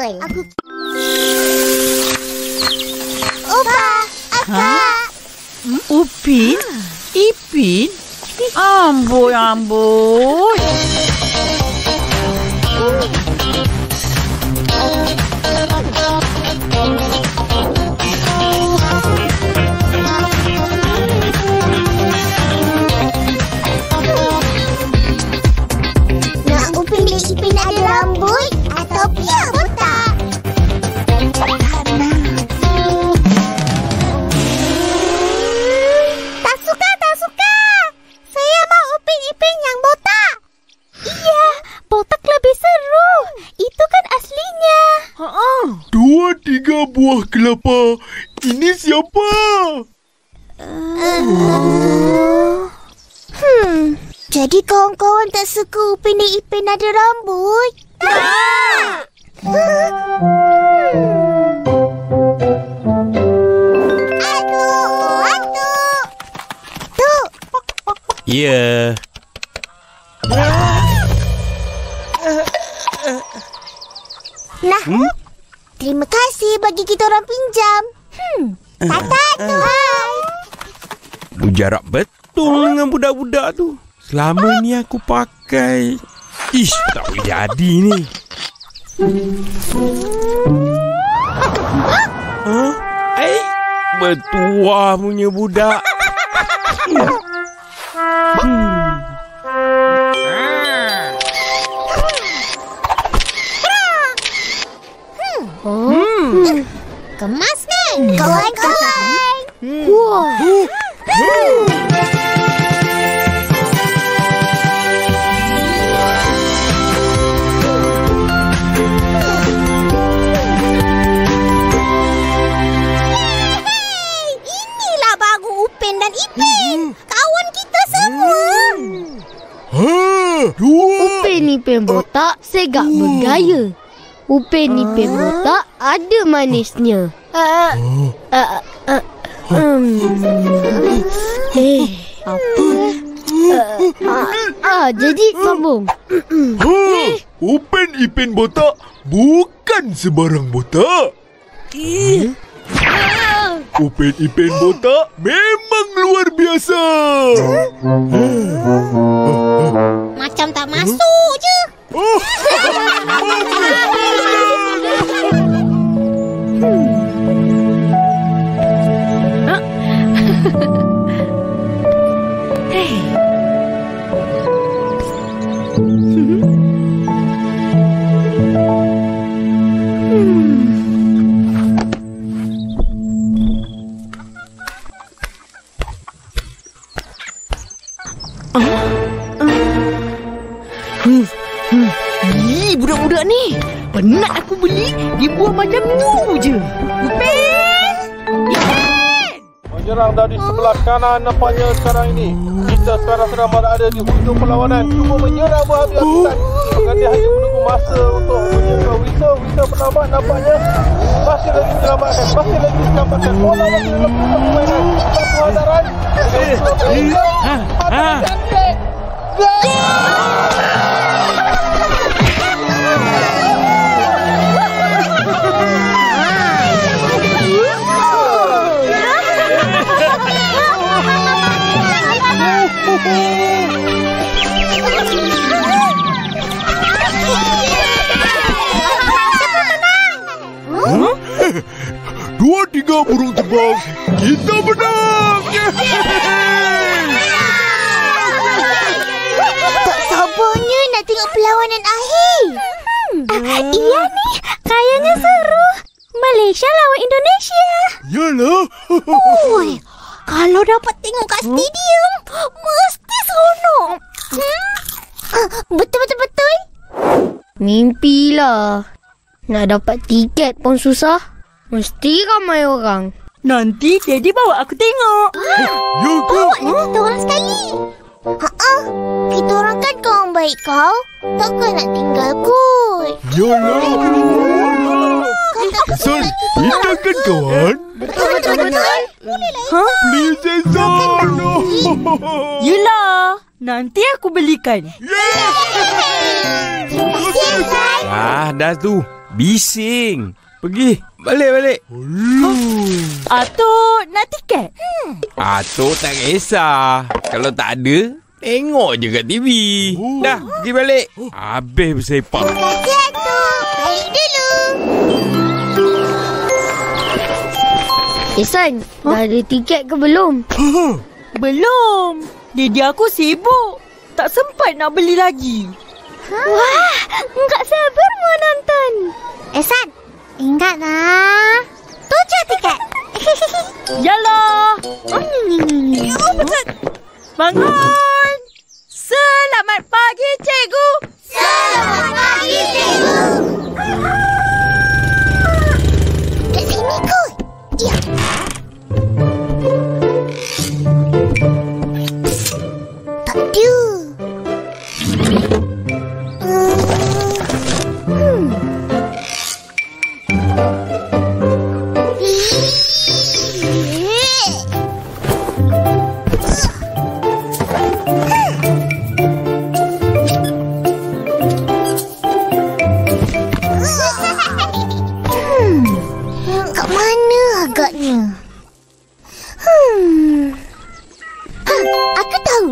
betul. Opa, Akak. Upin? Ipin? Amboi. Nak Upin dan Ipin ada rambut atau biar botak? Tak suka. Saya mau Upin Ipin yang botak. Iya, botak lebih seru. Itu kan aslinya. 2-3 buah kelapa. Ini siapa? Jadi kawan-kawan tak suka Upin dan Ipin ada rambut? Tak! Aduh! Tu! Ya. Nah, terima kasih bagi kita orang pinjam. Tata tu, hai. Mujarab betul dengan budak-budak tu. Selama ni aku pakai. Ish, tak boleh jadi ni. Bertuah punya budak. Kemas kan? Kawan-kawan. Wah. Inilah baru Upin dan Ipin. Kawan kita semua. Upin Ipin botak segak bergaya. Upin Ipin botak ada manisnya. Jadi sambung. Upin Ipin botak bukan sebarang botak. Upin Ipin botak memang luar biasa. Macam tak masuk je. Budak-budak ni penat aku beli. Dibuang macam tu je. Upin! Menyerang dari sebelah kanan nampaknya sekarang ini. Kita sekarang sedang berada di hujung perlawanan. Cuba menyerang berhabis-habisan. Dia hanya menunggu masa untuk menyerang Wisa. Wisa penambat nampaknya masih lagi diselamatkan. Bola masih dalam pusat permainan. Satu hadaran. Cantik. Dua tiga burung terbang. Kita menang. Tak sabarnya nak tengok perlawanan akhir. Iya ni, kayaknya seru. Malaysia lawan Indonesia. Yalah. Oi, kalau dapat tengok kat stadium, mesti seronok. Betul. Mimpilah. Nak dapat tiket pun susah. Mesti ramai orang. Nanti Daddy bawa aku tengok. Bawa kita orang sekali. Kita orang kan kawan baik kau. Takkan nak tinggal kot. Yalah. Son, kita kan kawan. Betul. Please, Son. Yelah, nanti aku belikan. Terima kasih, Zai. Dah tu. Bising. Pergi. Balik. Atuk, nak tiket? Atuk tak kisah. Kalau tak ada, tengok je kat TV. Dah, pergi balik. Habis bersepak. Terima kasih, Atuk. Balik dulu. San, dah ada tiket ke belum? Belum. Didi aku sibuk. Tak sempat nak beli lagi. Wah, enggak sabar mau nonton. San, ingatlah. 7 tiket. Yalah. Bangun. Selamat pagi, cikgu. Selamat pagi, cikgu. Kat sini kot. Ya. Tak ada. Kat mana agaknya? Aku tahu.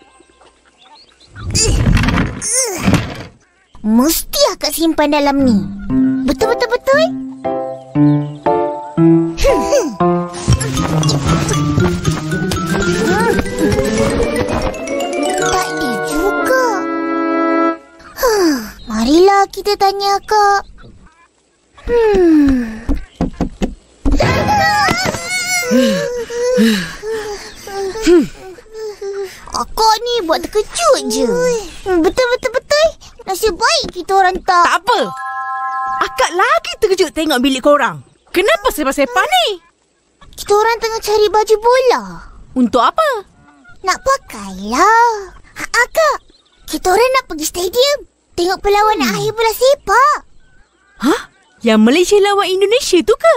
Mesti akak simpan dalam ni. Betul? Tak ada juga. Marilah kita tanya akak. Akak ni buat terkejut je. Betul. Nasib baik kita orang tak. Tak apa. Akak lagi terkejut tengok bilik korang. Kenapa sepah-sepah ni? Kita orang tengah cari baju bola. Untuk apa? Nak pakailah. Akak, kita orang nak pergi stadium. Tengok perlawanan akhir bola sepak. Hah? Yang Malaysia lawan Indonesia tu ke?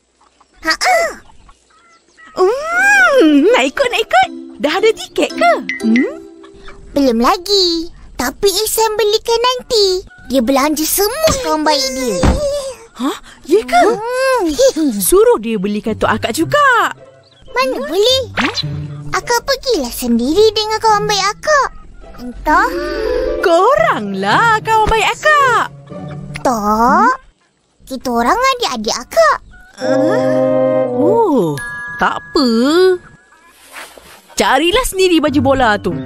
Nak ikut. Dah ada tiket ke? Belum lagi. Tapi Ihsan belikan nanti. Dia belanja semua kawan baik dia. Hah? Ya ke? Suruh dia belikan untuk akak juga. Mana boleh? Akak pergilah sendiri dengan kawan baik akak. Entah. Koranglah kawan baik akak. Tak. Kita orang adik-adik akak. Oh, tak apa. Carilah sendiri baju bola tu.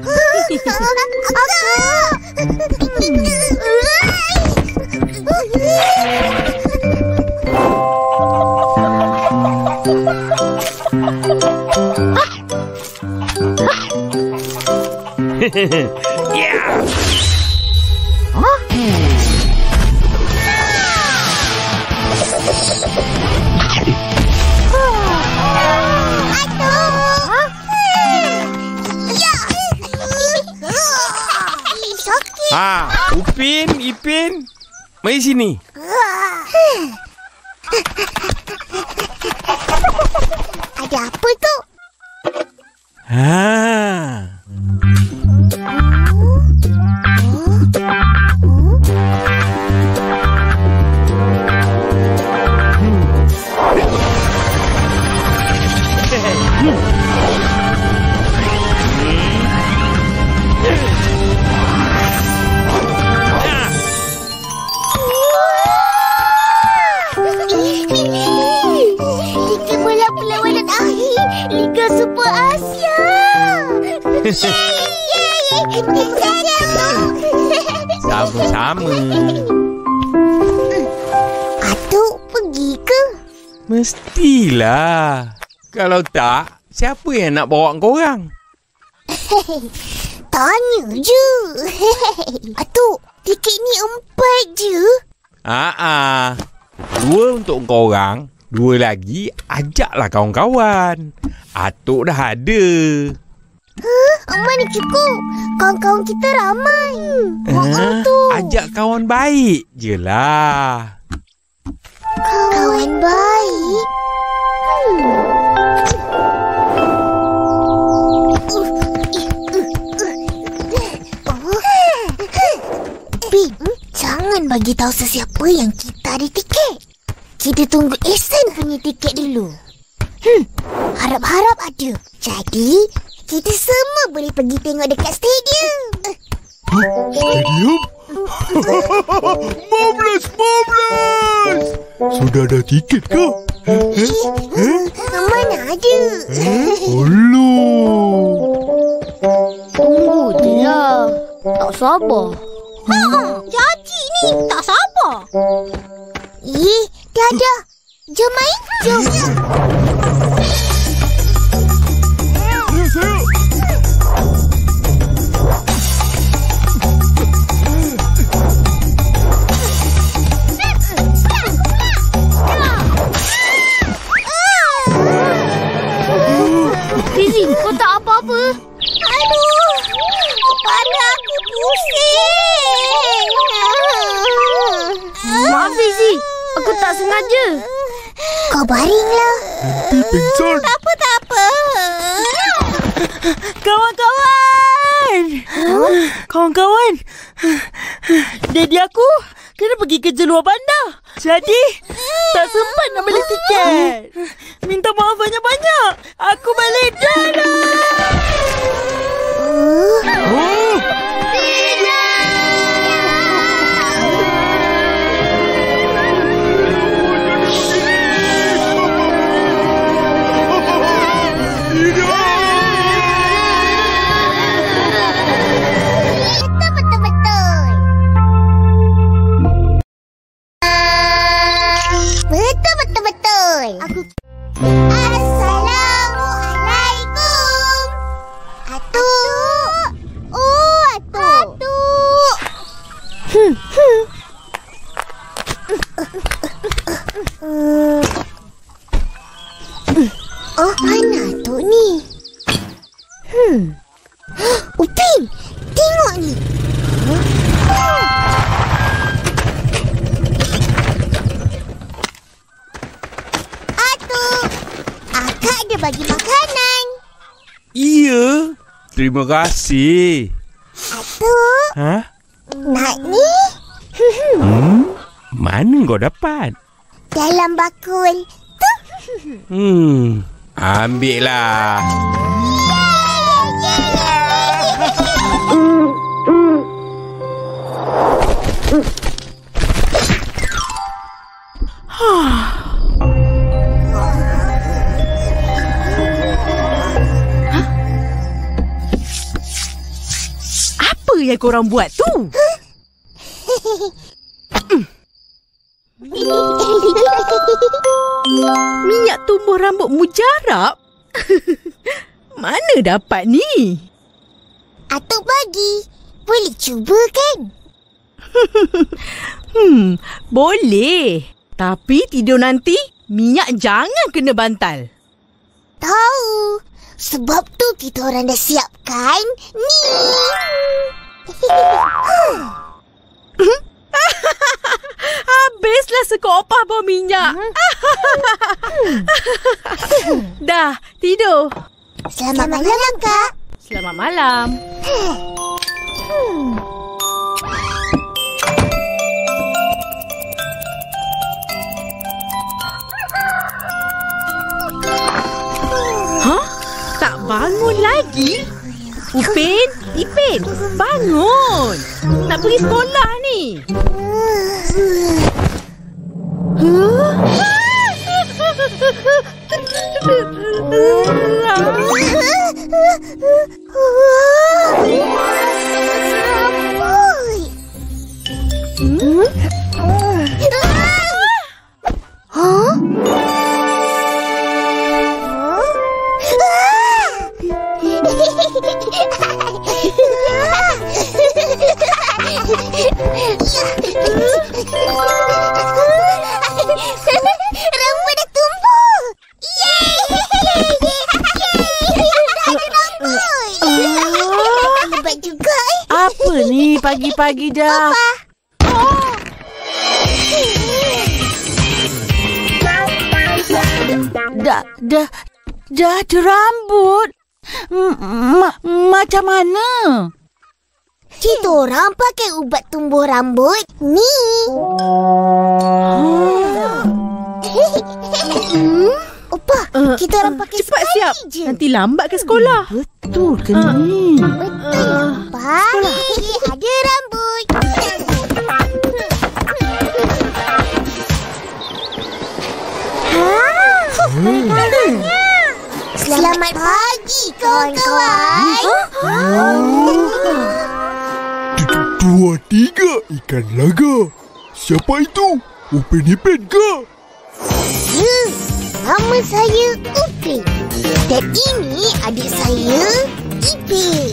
Upin, Ipin, mari sini. Ada apa tu? Liga bola perlawanan akhir Liga Super Asia. Sama-sama. Atuk pergi ke? Mestilah. Kalau tak, siapa yang nak bawa korang? Tanya je. Atuk, tiket ni 4 je. 2 untuk korang, 2 lagi ajaklah kawan-kawan. Atuk dah ada. Mana cukup? Kawan-kawan kita ramai. Ajak kawan baik je lah. Kawan baik? Bin, jangan Jangan bagi tahu sesiapa yang kita ada tiket. Kita tunggu Ehsan punya tiket dulu. Harap-harap ada. Jadi, kita semua boleh pergi tengok dekat stadium. Stadium? Marvelous! Sudah ada tiket ke? Mana ada? Aduh. Tunggu je lah. Tak sabar. Jadi ni tak sabar. Dah ada. Jom main, jom. Saya. Fizi, kau tak apa-apa? Aduh, kepala aku pusing. Maaf Fizi, aku tak sengaja. Kau baringlah. Nanti pingsan. Tak apa. Kawan-kawan, Daddy aku kena pergi kerja luar bandar. Jadi, tak sempat nak beli tiket. Minta maaf banyak-banyak. Aku balik dah. Betul. Assalamualaikum. Atuk. Oh, mana Atuk ni? Upin, tengok ni. Atuk, Akak ada bagi makanan. Iya. Terima kasih. Atuk, nak ni? Mana kau dapat? Dalam bakul tu. Ambillah. Apa yang korang buat tu? Minyak tumbuh rambut mujarab? Mana dapat ni? Atuk bagi. Boleh cuba kan? Boleh. Tapi tidur nanti, minyak jangan kena bantal. Tahu. Sebab tu kita orang dah siapkan ni. Habislah sekopah bau minyak. Dah, tidur. Selamat malam, Kak. Selamat malam. Hah? Tak bangun lagi? Upin, Ipin, bangun. Nak pergi sekolah ni. Rambut dah tumbuh. Hebat juga. Apa ni pagi-pagi dah? Dah ada rambut. Macam mana? Kita orang pakai ubat tumbuh rambut ni. Opa, kita orang pakai Cepat sekali siap. je. Nanti lambat ke sekolah. Betul ke ni? Betul, Opa. Ada rambut. Selamat pagi, kawan-kawan. 2, 3 ikan laga. Siapa itu? Upin Ipin ke? Ya, nama saya Upin. Dan ini adik saya, Ipin.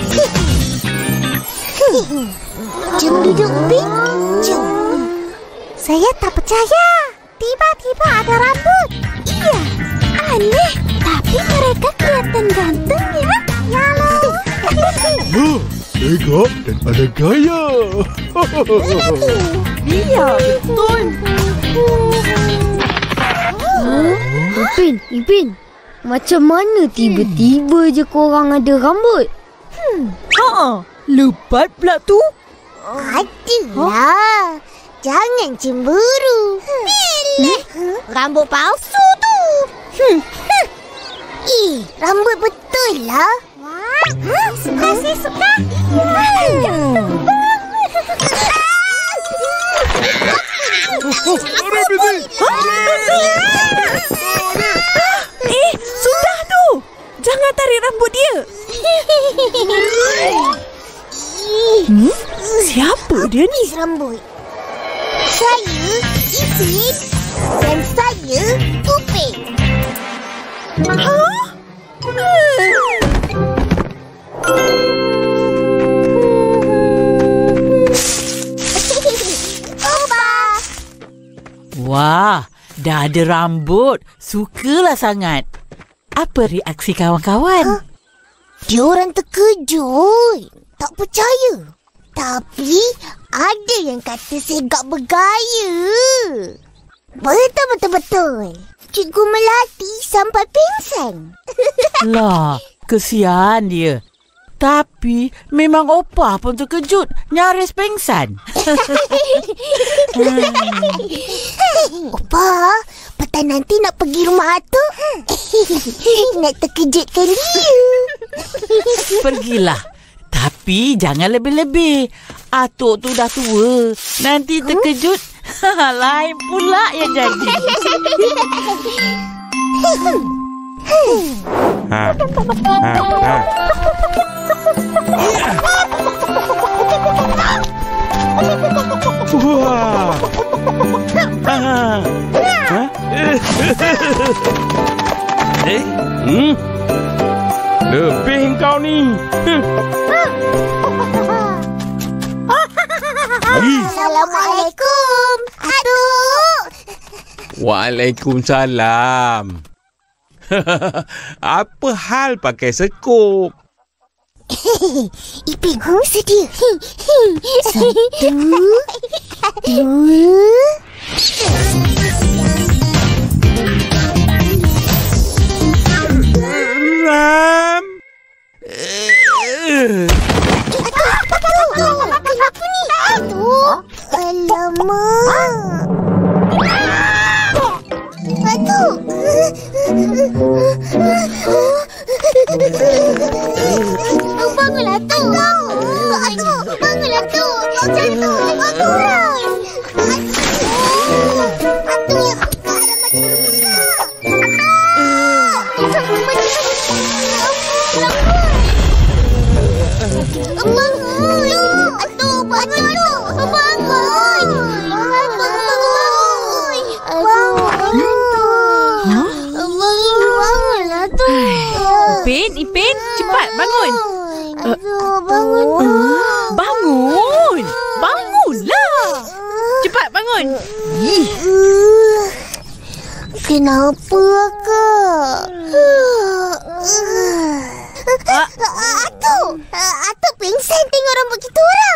Jom duduk, Upin. Jom. Saya tak percaya. Tiba-tiba ada rambut. Iya, aneh. Tapi mereka kelihatan ganteng ya. Yalah. Tegak dan ada gaya. Iya, betul. Ipin. Macam mana tiba-tiba je korang ada rambut? Lebat pula tu. Adalah. Jangan cemburu. Rambut palsu tu. Rambut betul lah. Suka. Sudah tu. Jangan tarik rambut dia. Siapa dia ni? Rambut. Saya Ipin dan saya Upin. Opa. Wah, dah ada rambut. Sukalah sangat. Apa reaksi kawan-kawan? Diorang terkejut. Tak percaya. Tapi ada yang kata segak bergaya. Betul. Cikgu melatih sampai pingsan. Lah, kesian dia. Tapi memang Opa pun terkejut. Nyaris pingsan. Opa, petang nanti nak pergi rumah atuk. Nak terkejutkan dia. Pergilah. Tapi jangan lebih-lebih. Atuk tu dah tua. Nanti terkejut. Lain pula yang jadi. Wah. Lebih kau ni. Assalamualaikum, atuk. Waalaikumsalam. Apa hal pakai sekop? Ipin sedia. 1, 2. Ram. Kenapa ni? Aduh, alamak. Aduh. Bangunlah tu. Aduh, bangunlah tu. Jatuh. Ipin, cepat bangun. Bangunlah. Cepat bangun. Kenapa, Kak? Atuk pingsan tengok rambut kita orang.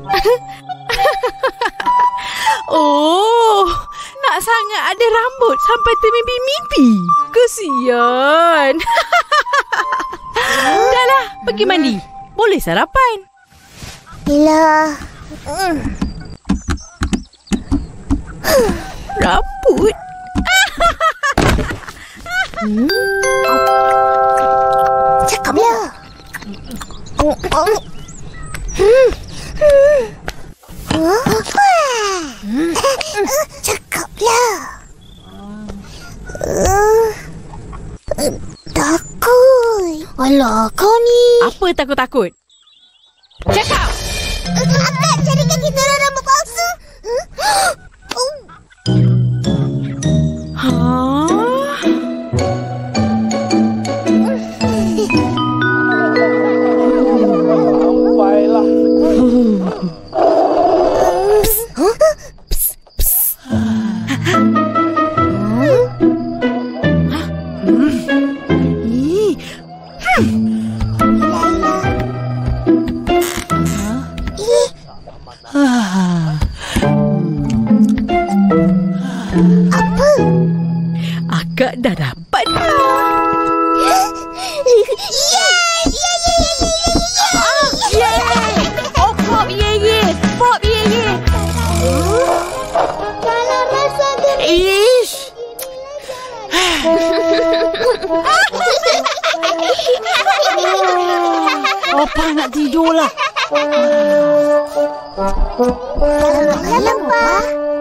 Oh, nak sangat ada rambut sampai termimpi-mimpi. Kesian. Dahlah, pergi mandi. Boleh sarapan. Yelah. Raput. Cakaplah. Cakaplah. Takut. Alah, kau ni. Apa takut-takut? Cakap. Akak jadikan kita orang rambut palsu. Baiklah. Akak dah dapat. Oh, pop, pop, Kalau rasa Ish. Apa nak tidur lah. malam, Pak.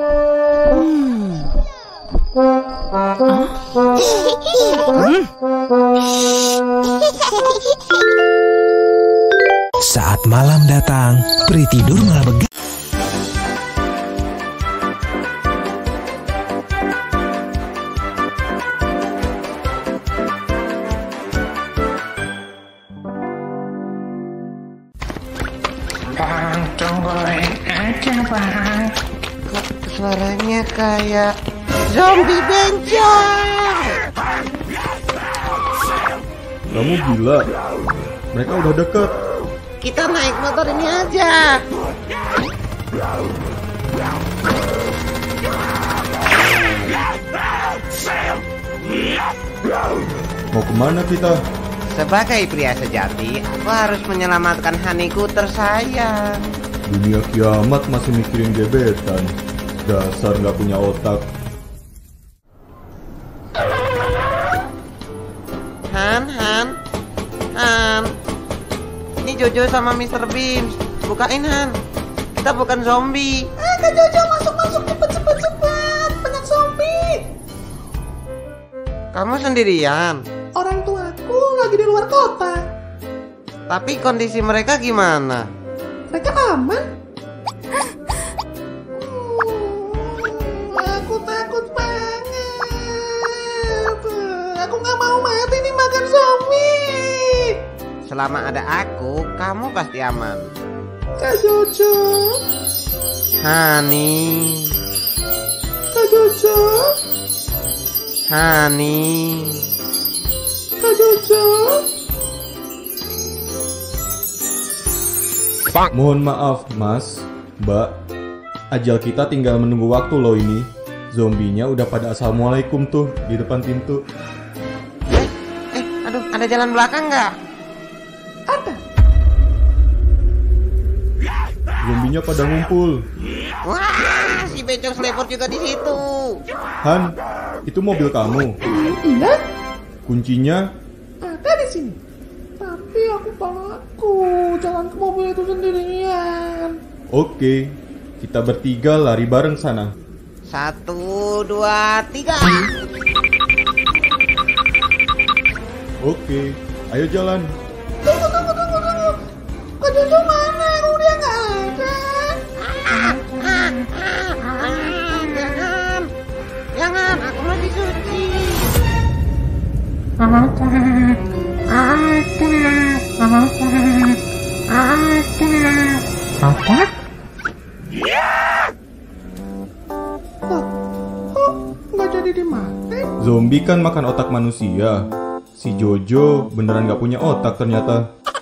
Saat malam datang, peri tidur malah begitu. Bang, tungguin aja bang. Kok suaranya kayak zombie bencong? Kamu gila. Mereka udah dekat. Kita naik motor ini aja. Mau kemana kita? Sebagai pria sejati, aku harus menyelamatkan Haniku tersayang. Dunia kiamat masih mikirin gebetan. Dasar nggak punya otak. Han. Ini Jojo sama Mr. Beam. Bukain, Han. Kita bukan zombie. Kak Jojo, masuk. Cepet. Banyak zombie. Kamu sendirian? Orang tuaku lagi di luar kota. Tapi kondisi mereka gimana? Mereka aman? Aku takut banget. Aku gak mau mati nih makan zombie. Selama ada aku, kamu pasti aman. Kak Jojo. Hani. Kak Jojo. Hani. Kak Jojo. Mohon maaf, Mas, Mbak. Ajal kita tinggal menunggu waktu loh ini. Zombinya udah pada assalamualaikum tuh di depan pintu. Aduh, ada jalan belakang nggak? Ada. Zombinya pada ngumpul. Wah, si bencong slepot juga di situ. Han, itu mobil kamu. Iya. Kuncinya Ada di sini. Tapi aku takut jalan ke mobil itu sendirian. oke. Kita bertiga lari bareng sana. 1, 2, 3. Oke, ayo jalan. Tunggu. Kak Jojo mana? Udah nggak ada. Jangan, aku lagi suci. Ada. Kok nggak jadi dimakan? Zombie kan makan otak manusia. Si Jojo beneran gak punya otak ternyata.